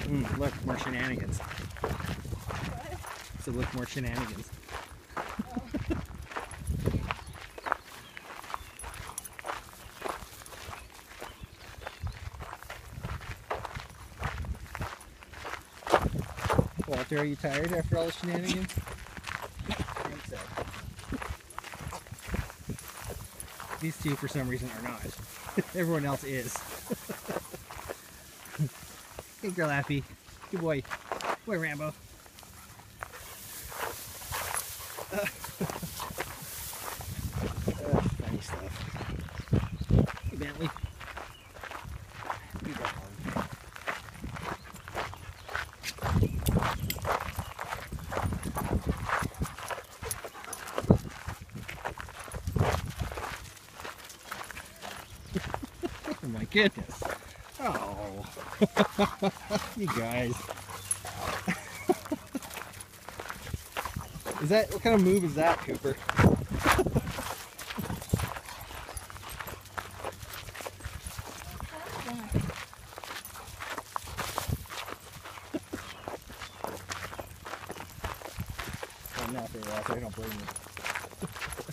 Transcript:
Look, more shenanigans. So look, more shenanigans. Walter, are you tired after all the shenanigans? I think so. These two, for some reason, are not. Everyone else is. Hey, girl, Appy. Good boy. Good boy, Rambo. Funny stuff. Hey, Bentley. You go home. Oh my goodness. Oh. You guys. Is that, what kind of move is that, Cooper? I'm not very well, so I don't blame you.